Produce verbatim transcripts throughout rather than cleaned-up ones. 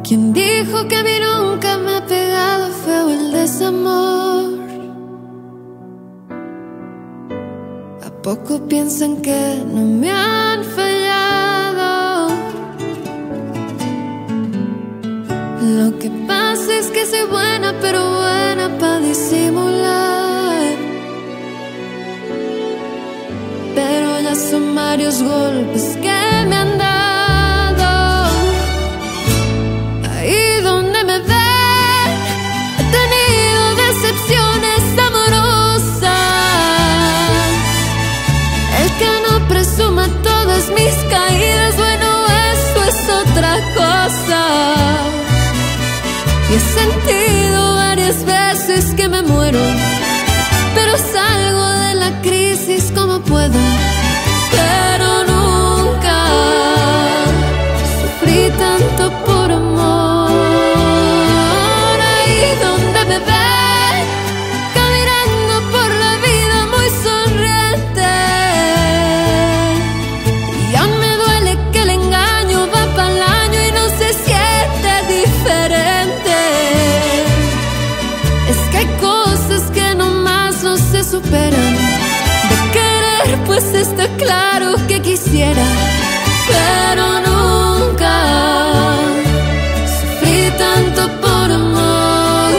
¿Quién dijo que a mí nunca me ha pegado feo el desamor? ¿A poco piensan que no me han fallado? Lo que pasa es que soy buena, pero buena pa' disimular. Pero ya son varios golpes que me han dado. Ahí donde me ven, he tenido decepciones amorosas. El que no presuma todas mis caídas, bueno, eso es otra cosa. Y he sentido varias veces que me muero, pero salgo de la crisis como puedo. Pero nunca sufrí tanto por amor. Ahí donde me ven, caminando por la vida muy sonriente, y aún me duele que el engaño va pa'l año y no se siente diferente. Es que hay cosas que nomás no se superan. De querer pues está claro que quisiera, pero nunca sufrí tanto por amor.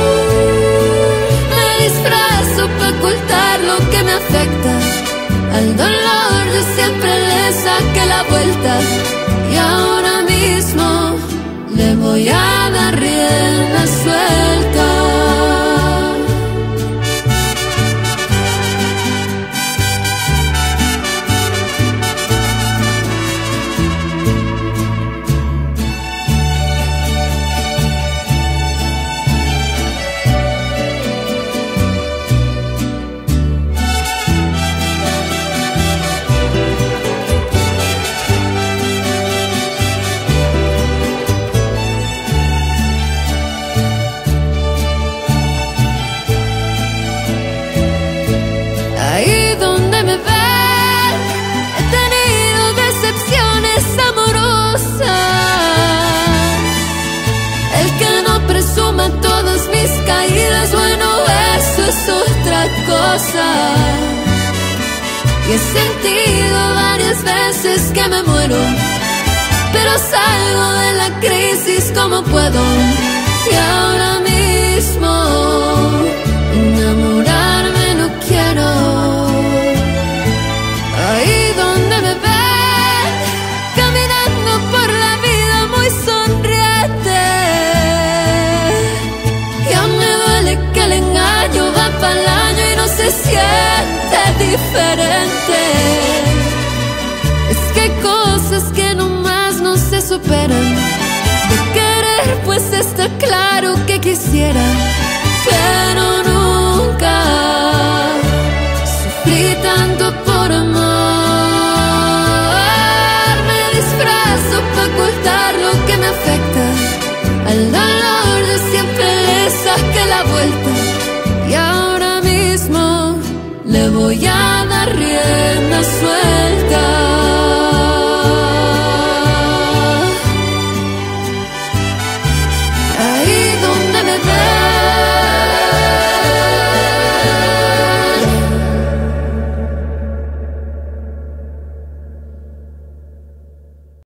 Me disfrazo para ocultar lo que me afecta. Al dolor yo siempre le saqué la vuelta, y ahora mismo le voy a dar rienda suelta. Ahí donde me ven, he tenido decepciones amorosas. El que no presuma todas mis caídas, bueno, eso es otra cosa. Y he sentido varias veces que me muero, pero salgo de la crisis como puedo. Y ahora mismo enamorarme no quiero. Ahí donde me ven, caminando por la vida muy sonriente, y aún me duele que el engaño va pa'l año y no se siente diferente.